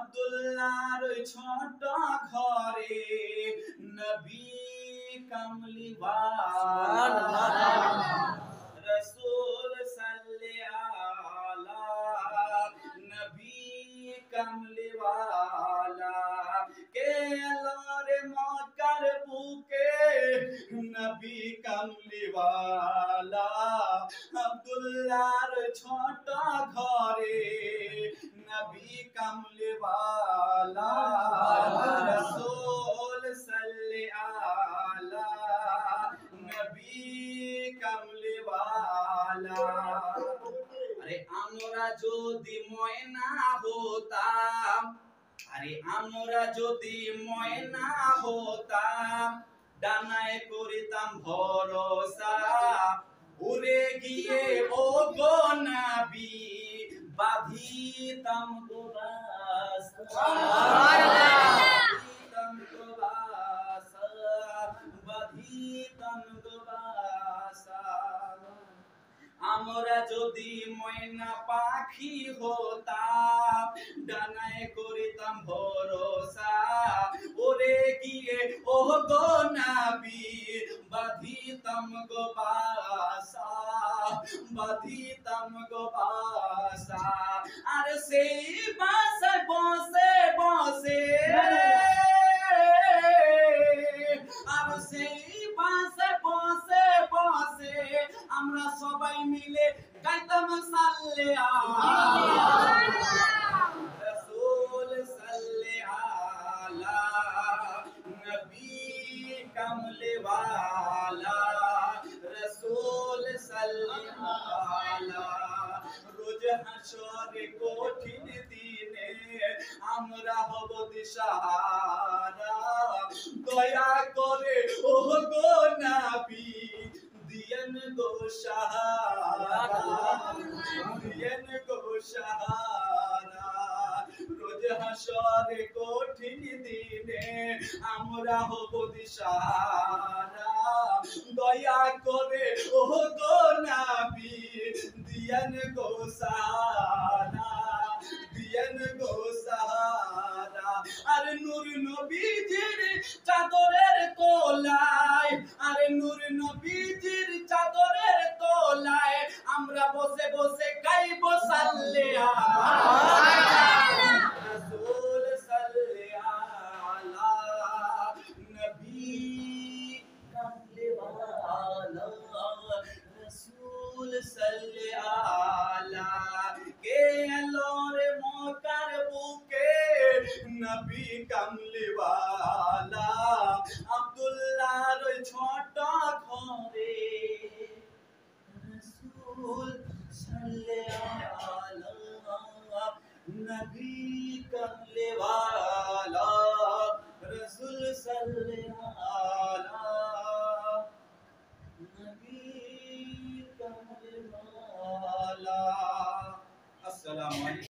আব্দুল্লাহর ওই ছোট ঘরে নবী কামলিওয়ালা রাসূল সাল্লাল্লাহু আলা নবী কামলিওয়ালা কে আল্লাহর মক্কার বুকে নবী কামলিওয়ালা আব্দুল্লাহর ছোট ঘরে নবী কামলিওয়ালা রাসূল সাল্লাল্লাহু আলা নবী কামলিওয়ালা আরে আমরা যদি ময়না হতাম আমরা যদি ময়না হতাম ডানায় করিতাম ভরসা উড়ে গিয়ে ও গো নবী বাঁধিতাম গো বাসা বাঁধিতাম গো বাসা আমরা যদি ময়না পাখি হতাম ডানায় করিতাম ভরসা ওরে গিয়ে ও গো নবী বাঁধিতাম গো বাসা বাঁধিতাম গো বাসা আর সেই বাসায় বসে বসে আর সেই বাসায় বসে বসে আমরা সবাই মিলে গাইতাম রাসূল সাল্লাল্লাহু নবী কামলিওয়ালা রাসূল সাল্লাল্লাহু রোজ হাসরে কঠিন দিনে আমরা হব দিশাহারা দয়া করে ও গো নবী দিয়েন গো সাহারা দিয়েন গো সাহারা রোজ হাসরে কঠিন দিনে আমরা হব দিশাহারা দয়া করে ও গো নবী দিয়েন গো সাহারা দিয়েন গো সাহারা আর নূর নবী যে